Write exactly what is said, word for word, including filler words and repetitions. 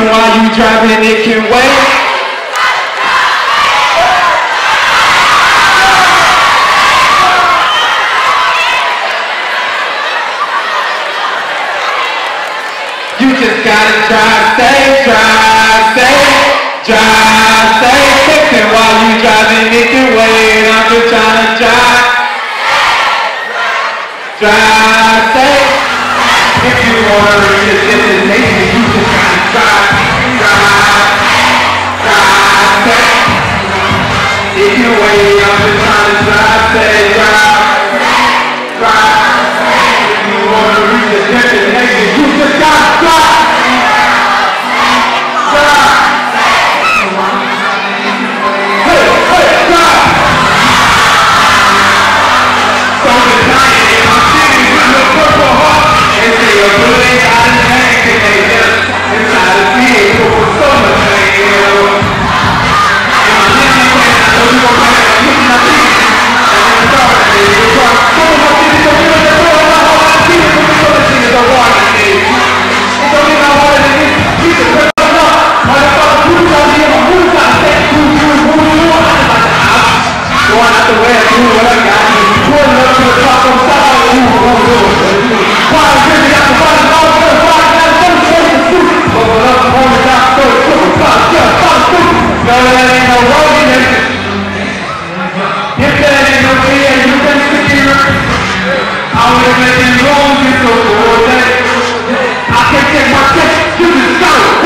while you driving, it can wait. You just gotta drive safe, drive safe, drive safe. Fixing while you driving, it can wait. I'm just trying to drive, drive safe. If you wanna reach your destination, you just gotta drive, drive, drive safe. If you wait, I'm just trying to drive safe, drive, drive safe. If you wanna reach your destination, you just gotta drive, drive. Hey, hey, drive. So the giant in my city with the purple heart. They say a bullet got his hands and they just inside the vehicle with so much pain. And my city man, I know you gon' have to hit my feet. And in the dark, they will drop. Some of my cities don't feel that door. My whole life is for me, so the thing is a water thing. It don't mean how hard it is. You can press it up. Motherfucker, who's out here? My who's out there? Who, who, who, who? I'm just like the house. Going out the way and doing what I got. Pulling up to the top on top. Who, who, who, who? Why is really out the bottom? All the way, why is that? Some sort of suit. Bubble up, hold it out, throw it, triple pop, yeah, pop, suit. No, that ain't no road, nigga. If that ain't no fear, you can see it. I wanna make it long, you so cool, I can't take my test, you just go.